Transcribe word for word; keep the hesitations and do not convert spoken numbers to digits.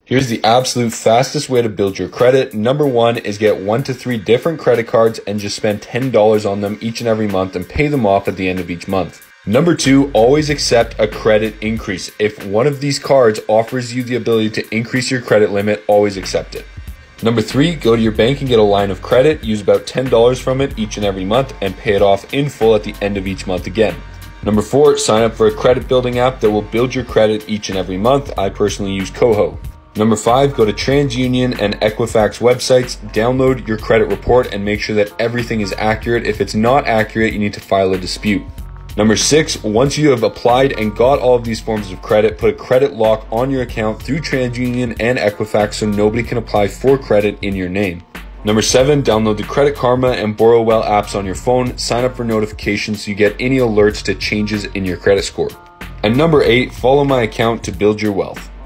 Here's the absolute fastest way to build your credit. Number one is get one to three different credit cards and just spend ten dollars on them each and every month and pay them off at the end of each month. Number two, always accept a credit increase. If one of these cards offers you the ability to increase your credit limit, always accept it. Number three, go to your bank and get a line of credit. Use about ten dollars from it each and every month and pay it off in full at the end of each month again. Number four, sign up for a credit building app that will build your credit each and every month. I personally use Koho. Number five, go to TransUnion and Equifax websites, download your credit report and make sure that everything is accurate. If it's not accurate, you need to file a dispute. Number six, once you have applied and got all of these forms of credit, put a credit lock on your account through TransUnion and Equifax so nobody can apply for credit in your name. Number seven, download the Credit Karma and Borrowwell apps on your phone. Sign up for notifications so you get any alerts to changes in your credit score. And number eight, follow my account to build your wealth.